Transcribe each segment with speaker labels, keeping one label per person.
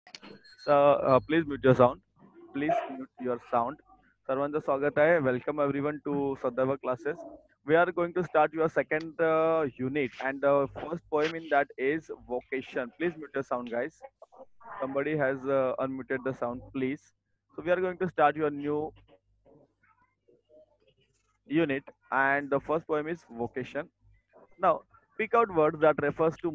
Speaker 1: So please mute your sound. Please mute your sound. सर्वांचं स्वागत आहे. Welcome everyone to Sadhava classes. We are going to start your second unit, and the first poem in that is vocation. Please mute your sound, guys. Somebody has unmuted the sound, please. So we are going to start your new unit, and the first poem is vocation. Now, pick out words that refers to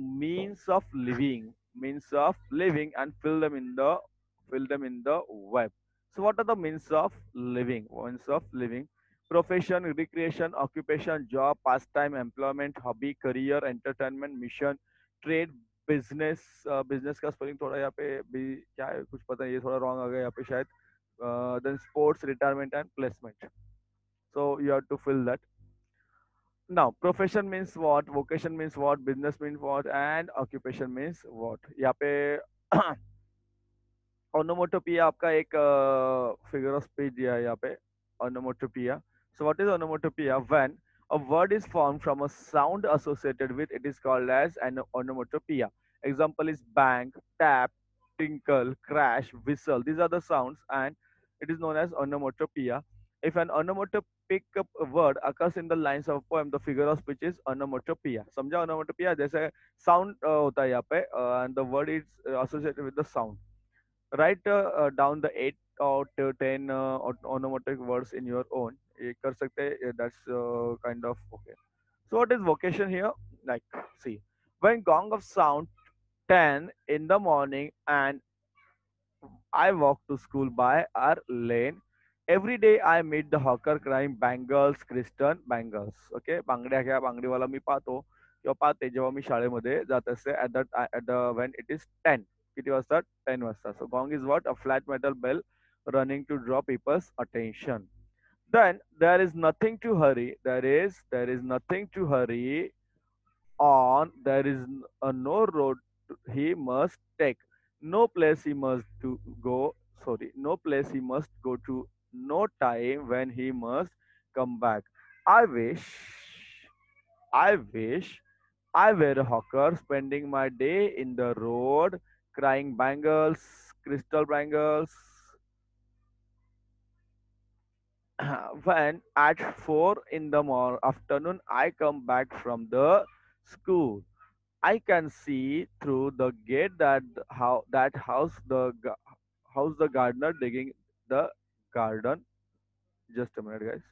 Speaker 1: means of living, and fill them in the web. So, what are the means of living? Means of living: profession, recreation, occupation, job, pastime, employment, hobby, career, entertainment, mission, trade, business business का spelling थोड़ा यहाँ पे भी क्या है कुछ पता नहीं ये थोड़ा रॉन्ग आ गया यहाँ पे शायद then sports retirement and placement so you have to fill that. Now, profession means what, vocation means what, business means what, and occupation means what. यहाँ पे onomatopoeia आपका एक figure of speech दिया है यहाँ पे onomatopoeia. So what is onomatopoeia? When a word is formed from a sound associated with it is called as an onomatopoeia. Example is bang, tap, tinkle, crash, whistle. These are the sounds, and it is known as onomatopoeia. If an onomatopoeic word occurs in the lines of a poem, the figure of speech is onomatopoeia. समझा onomatopoeia? जैसे sound होता है यहाँ पे and the word is associated with the sound. Write down the 8 or 10 onomatopoeic words in your own. ये कर सकते हैं. That's kind of okay. So what is vocation here? Like, see, when gong of sound 10 in the morning and I walk to school by our lane. Every day I meet the hawker crying bangles, Christian bangles. Okay, बांगड्या घ्या बांगडीवाला मी पाहतो किंवा पाहते जेव्हा मी शाळेमध्ये जात असते at the when it is 10. किती वाजता? 10 वाजता. So gong is what? A flat metal bell running to draw people's attention. Then there is nothing to hurry. There is nothing to hurry on. There is no road he must take, no place he must to go. Sorry, no place he must go to, no time when he must come back. I wish, I wish I were a hawker spending my day in the road, crying bangles, crystal bangles, when at 4 in the afternoon I come back from the school. I can see through the gate that how that house the gardener digging the garden. Just a minute, guys.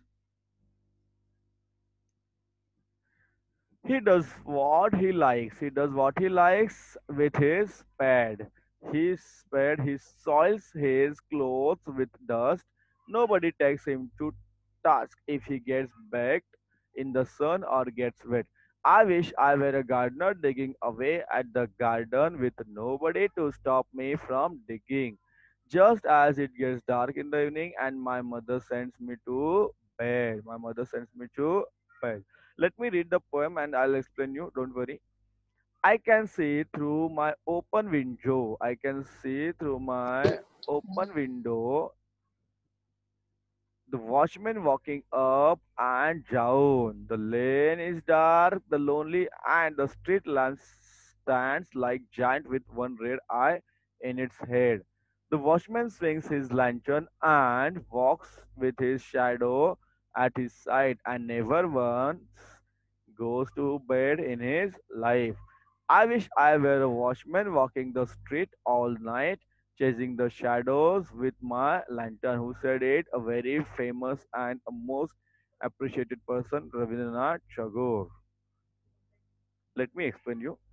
Speaker 1: He does what he likes. He does what he likes with his spade. He soils his clothes with dust. Nobody takes him to task if he gets baked in the sun or gets wet. I wish I were a gardener digging away at the garden with nobody to stop me from digging. Just as it gets dark in the evening and my mother sends me to bed. My mother sends me to bed. Let me read the poem and I'll explain you. Don't worry. I can see through my open window. I can see through my open window the watchman walking up and down. The lane is dark, the lonely, and the street lamp stands like giant with one red eye in its head. The watchman swings his lantern and walks with his shadow at his side, and never once goes to bed in his life. I wish I were a watchman walking the street all night, chasing the shadows with my lantern. Who said it? A very famous and a most appreciated person, Rabindranath Tagore. Let me explain you.